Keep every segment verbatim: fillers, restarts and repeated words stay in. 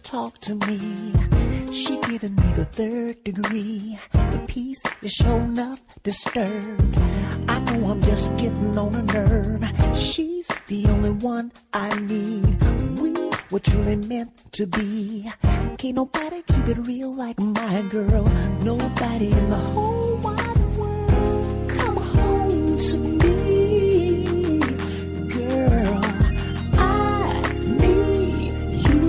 talk to me. She giving me the third degree. The peace is sure enough disturbed. I know I'm just getting on a nerve. She's the only one I need. We were truly meant to be. Can't nobody keep it real like my girl. Nobody in the whole wide world. Come home to me, girl. I need you.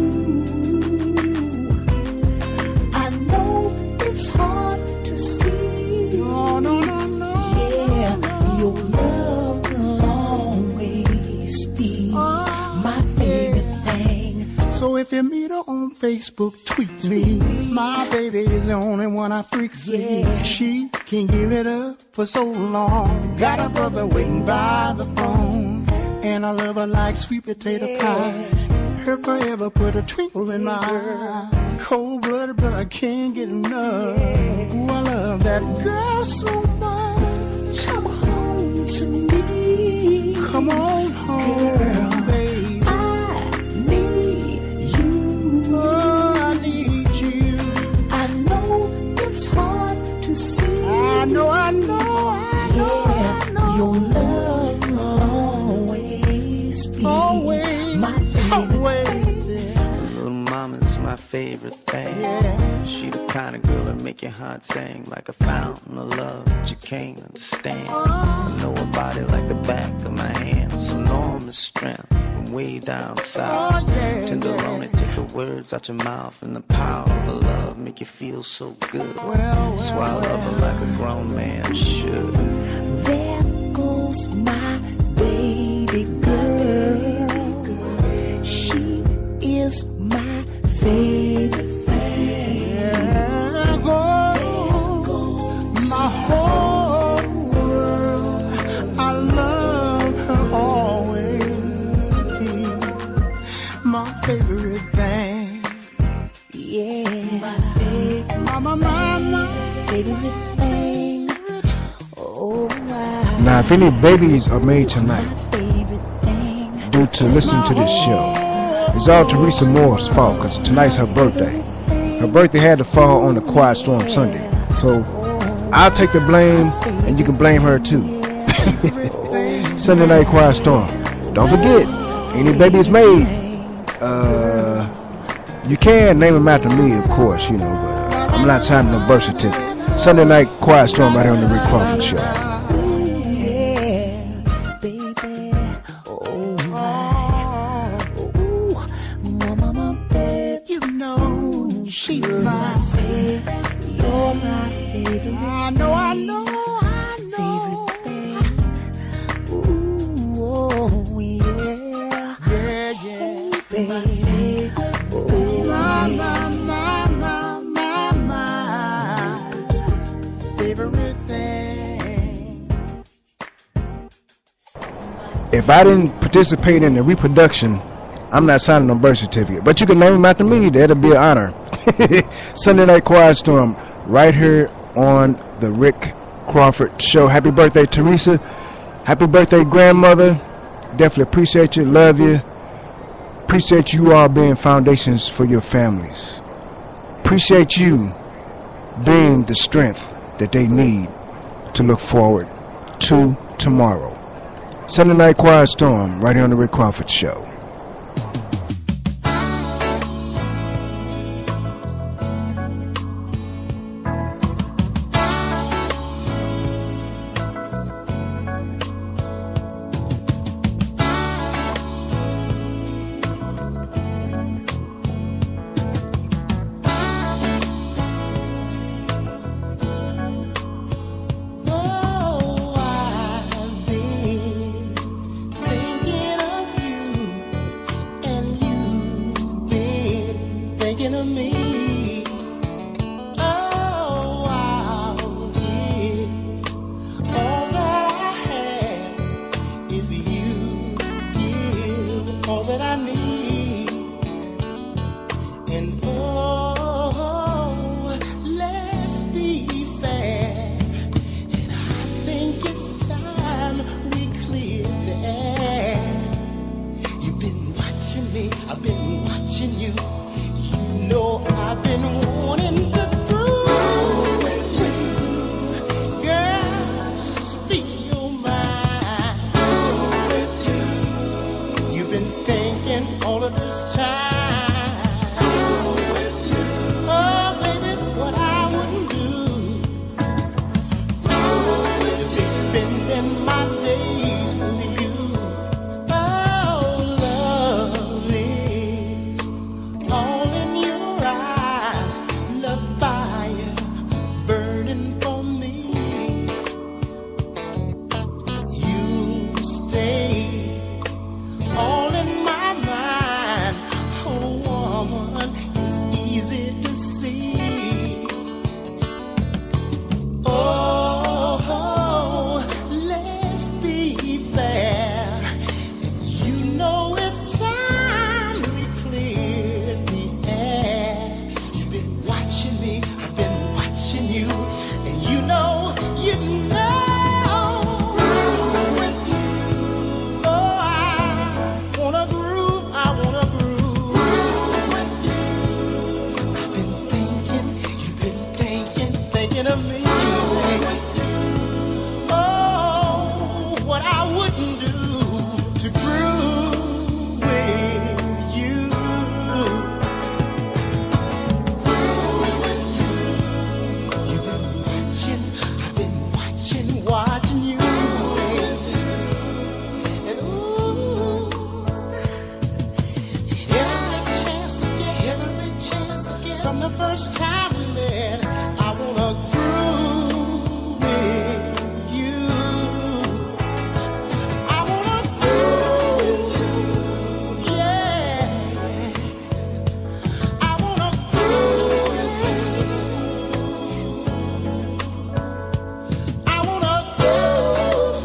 I know it's hard to see. No, no, no, no. Yeah, your love will always be my favorite thing. So if you meet her on Facebook, tweet me. My baby is the only one I freak see. Yeah. She can give it up for so long. Got a brother waiting by the phone, and I love her like sweet potato pie. Her forever put a twinkle in my eye. Cold blooded, but I can't get enough. Ooh, I love that girl so much. Come home to me. Come on home, Girl, baby. I need you. Oh, I need you. I know it's hard to see. I know, I know, I know, Yeah, I know. your love will always be Always, my favorite always. thing. Little mama's my favorite thing. Yeah. She the kind of girl that make your heart sing like a fountain of love that you can't understand. I know her body like the back of my hand. It's enormous strength from way down south. Oh, yeah, Tenderoni, yeah. take the words out your mouth, and the power of her love make you feel so good. Well, well, That's why I love her like a grown man should. There goes my baby girl. She is my favorite thing. There goes my whole world. I love her always. My favorite thing. Yeah, my favorite, My, my, my, my. favorite thing. Oh, wow. Now, if any babies are made tonight My favorite thing. due to listening to this show, it's all Teresa Moore's fault because tonight's her birthday. Her birthday had to fall on the Quiet Storm Sunday. So I'll take the blame and you can blame her too. Sunday Night Quiet Storm. Don't forget, any babies made, uh, you can name them after me, of course, you know, but I'm not signing no birth certificate. Sunday Night Quiet Storm right here on the Rick Crawford Show. Yeah, baby. Oh, my. Ooh, mama, my baby. You know she's You're my my favorite. You're my favorite. I know, I know, I know. Favorite thing. Ooh, oh, yeah. Yeah, yeah. Baby. Oh, My, my, my, my, my, my favorite thing. If I didn't participate in the reproduction, I'm not signing no birth certificate. But you can name them after me. That'll be an honor. Sunday Night Quiet Storm, right here on the Rick Crawford Show. Happy birthday, Teresa. Happy birthday, grandmother. Definitely appreciate you. Love you. Appreciate you all being foundations for your families. Appreciate you being the strength that they need to look forward to tomorrow. Sunday Night Quiet Storm, right here on the Rick Crawford Show. oh, I've been thinking of you. spending my days with you. Oh, love is all in your eyes. Love fire burning for me. You stay all in my mind. Oh, woman, it's easy to see. Oh, let's be fair. You know it's time we clear the air. You've been watching me, I've been watching you, and you know, you know, with you. Oh, I wanna groove, I wanna groove with you. I've been thinking, you've been thinking, thinking of me. Oh, what I wouldn't do to groove with you. You've been watching, I've been watching, watching you. And ooh, every chance I get, every chance I get, from the first time we met, I wanna groove with you. I wanna groove, yeah. I wanna groove. I wanna groove.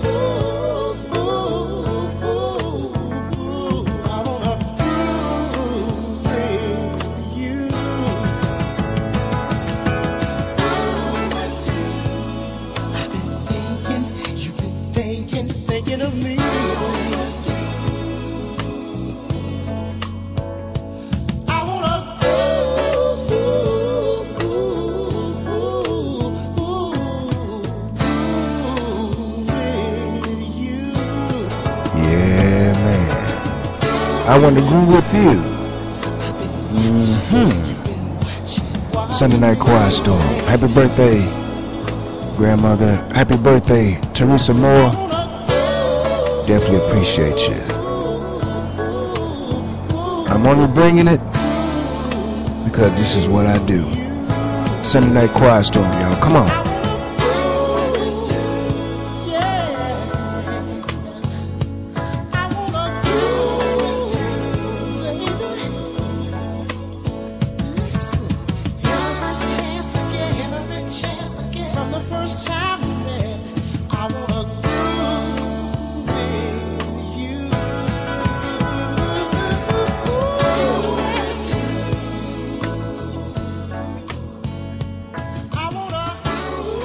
I wanna groove with you. I've been thinking, you've been thinking, thinking of me. I wanna groove with you. Yeah, man. I want to groove with you. Mm-hmm. Sunday Night Quiet Storm. Happy birthday, grandmother. Happy birthday, Teresa Moore. Definitely appreciate you. I'm only bringing it because this is what I do. Sunday Night Quiet Storm, y'all. Come on. From the first time we met, I wanna groove with you. I wanna groove.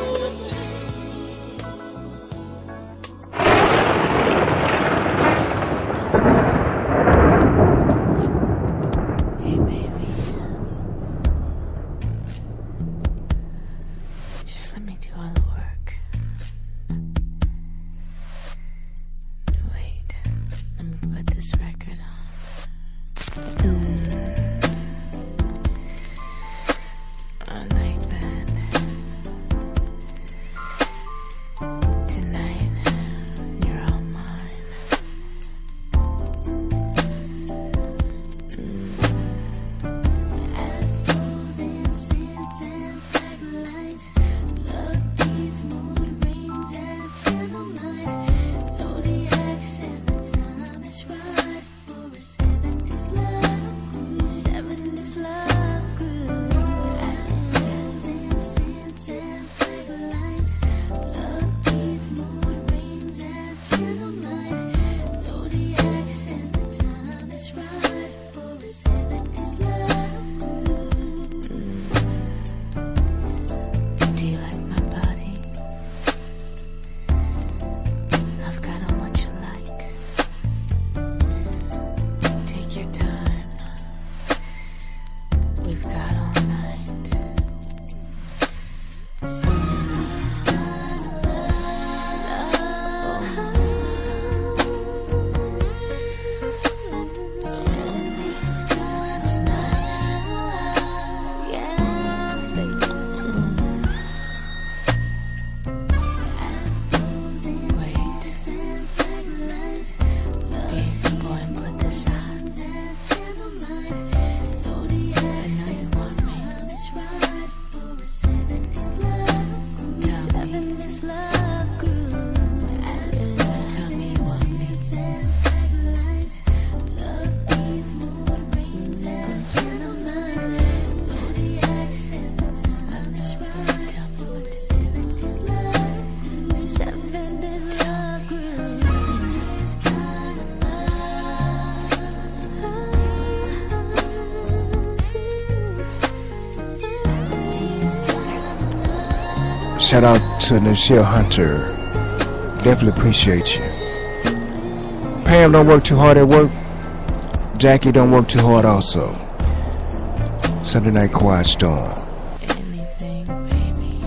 Shout out to Nichelle Hunter. Definitely appreciate you. Pam don't work too hard at work. Jackie don't work too hard also. Sunday Night Quiet Storm. Anything, baby.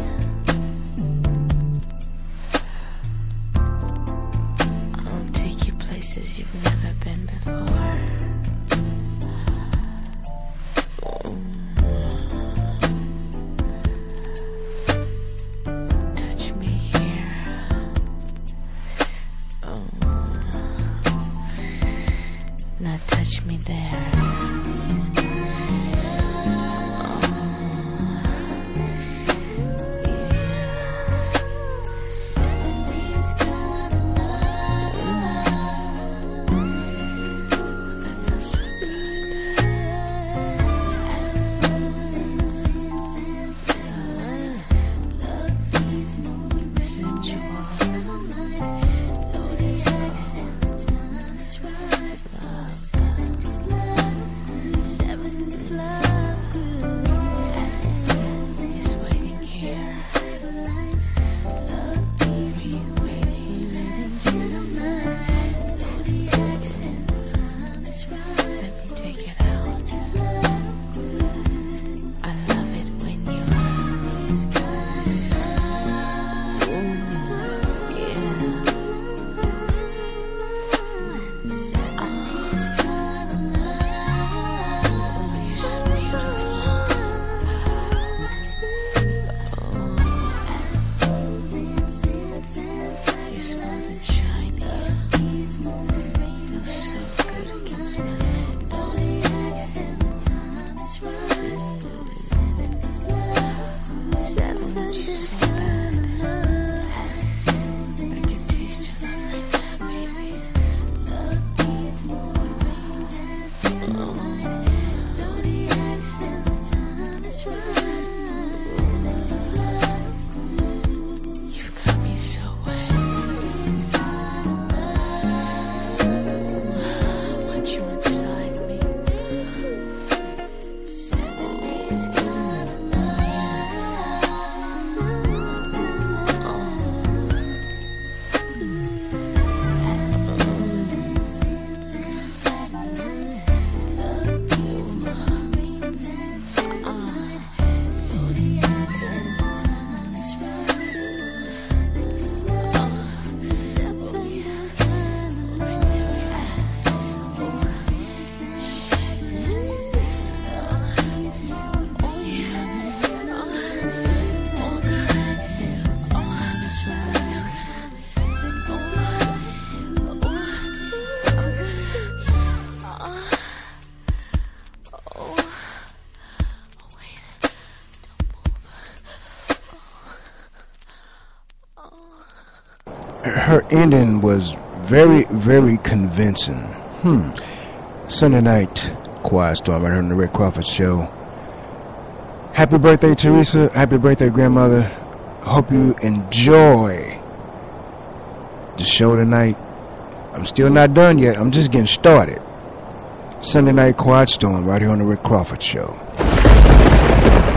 I'll take you places you've never been before. Touch me here. Oh. Now touch me there. Her ending was very, very convincing. Hmm. Sunday Night Quiet Storm right here on the Rick Crawford Show. Happy birthday, Teresa. Happy birthday, grandmother. Hope you enjoy the show tonight. I'm still not done yet. I'm just getting started. Sunday Night Quiet Storm right here on the Rick Crawford Show.